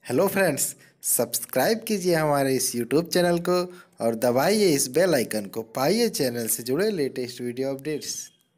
Hello friends, subscribe कीजिए हमारे इस यूट्यूब चैनल को और दबाइए इस बेल आइकन को। पाइए चैनल से जुड़े लेटेस्ट वीडियो अपडेट्स।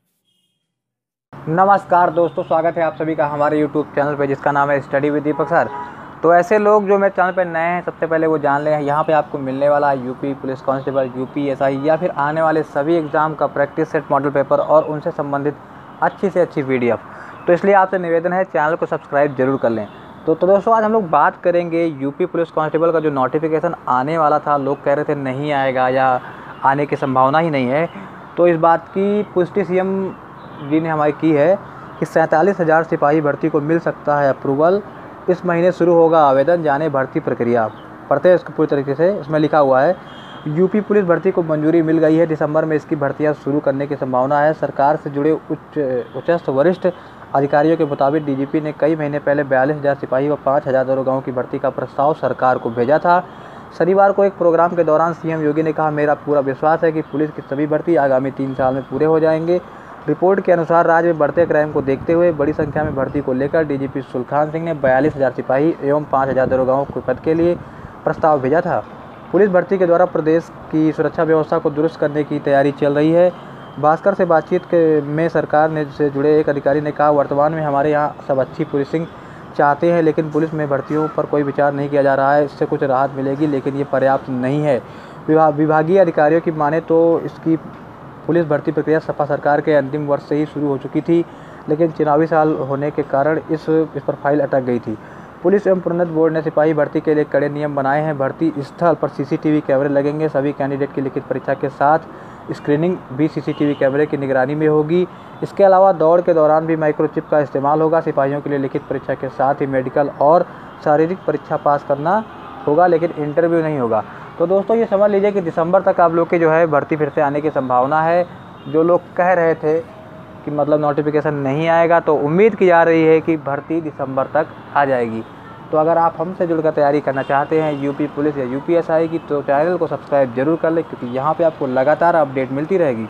नमस्कार दोस्तों, स्वागत है आप सभी का हमारे यूट्यूब चैनल पे जिसका नाम है स्टडी विद दीपक सर। तो ऐसे लोग जो मेरे चैनल पे नए हैं, सबसे पहले वो जान लें, यहाँ पे आपको मिलने वाला है UP police constable, UP SI या फिर आने वाले सभी एग्ज़ाम का प्रैक्टिस सेट, मॉडल पेपर और उनसे संबंधित अच्छी से अच्छी पीडीएफ। तो इसलिए आपसे निवेदन है, चैनल को सब्सक्राइब जरूर कर लें। तो दोस्तों, आज हम लोग बात करेंगे यूपी पुलिस कांस्टेबल का जो नोटिफिकेशन आने वाला था, लोग कह रहे थे नहीं आएगा या आने की संभावना ही नहीं है। तो इस बात की पुष्टि सीएम जी ने हमारी की है कि 47,000 सिपाही भर्ती को मिल सकता है अप्रूवल। इस महीने शुरू होगा आवेदन, जाने भर्ती प्रक्रिया। पढ़ते हैं इसको पूरी तरीके से। इसमें लिखा हुआ है यूपी पुलिस भर्ती को मंजूरी मिल गई है, दिसंबर में इसकी भर्तियां शुरू करने की संभावना है। सरकार से जुड़े उच्चस्थ वरिष्ठ अधिकारियों के मुताबिक डीजीपी ने कई महीने पहले 42,000 सिपाही व 5,000 दरोगाओं की भर्ती का प्रस्ताव सरकार को भेजा था। शनिवार को एक प्रोग्राम के दौरान सीएम योगी ने कहा, मेरा पूरा विश्वास है कि पुलिस की सभी भर्ती आगामी 3 साल में पूरे हो जाएंगे। रिपोर्ट के अनुसार राज्य में बढ़ते क्राइम को देखते हुए बड़ी संख्या में भर्ती को लेकर डीजीपी सुलखान सिंह ने 42,000 सिपाही एवं 5,000 दरोगाओं के पद के लिए प्रस्ताव भेजा था। पुलिस भर्ती के द्वारा प्रदेश की सुरक्षा व्यवस्था को दुरुस्त करने की तैयारी चल रही है। भास्कर से बातचीत में सरकार ने से जुड़े एक अधिकारी ने कहा, वर्तमान में हमारे यहाँ सब अच्छी पुलिसिंग चाहते हैं, लेकिन पुलिस में भर्तियों पर कोई विचार नहीं किया जा रहा है। इससे कुछ राहत मिलेगी, लेकिन ये पर्याप्त नहीं है। विभागीय अधिकारियों की माने तो इसकी पुलिस भर्ती प्रक्रिया सपा सरकार के अंतिम वर्ष से ही शुरू हो चुकी थी, लेकिन चुनावी साल होने के कारण इस पर फाइल अटक गई थी। पुलिस एवं प्रोन्नत बोर्ड ने सिपाही भर्ती के लिए कड़े नियम बनाए हैं। भर्ती स्थल पर सीसीटीवी कैमरे लगेंगे। सभी कैंडिडेट की लिखित परीक्षा के साथ स्क्रीनिंग भी सीसीटीवी कैमरे की निगरानी में होगी। इसके अलावा दौड़ के दौरान भी माइक्रोचिप का इस्तेमाल होगा। सिपाहियों के लिए लिखित परीक्षा के साथ ही मेडिकल और शारीरिक परीक्षा पास करना होगा, लेकिन इंटरव्यू नहीं होगा। तो दोस्तों, ये समझ लीजिए कि दिसंबर तक आप लोग की जो है भर्ती फिर से आने की संभावना है। जो लोग कह रहे थे कि मतलब नोटिफिकेशन नहीं आएगा, तो उम्मीद की जा रही है कि भर्ती दिसंबर तक आ जाएगी। तो अगर आप हमसे जुड़कर तैयारी करना चाहते हैं यूपी पुलिस या यूपीएसआई की, तो चैनल को सब्सक्राइब जरूर कर लें, क्योंकि यहाँ पे आपको लगातार अपडेट मिलती रहेगी।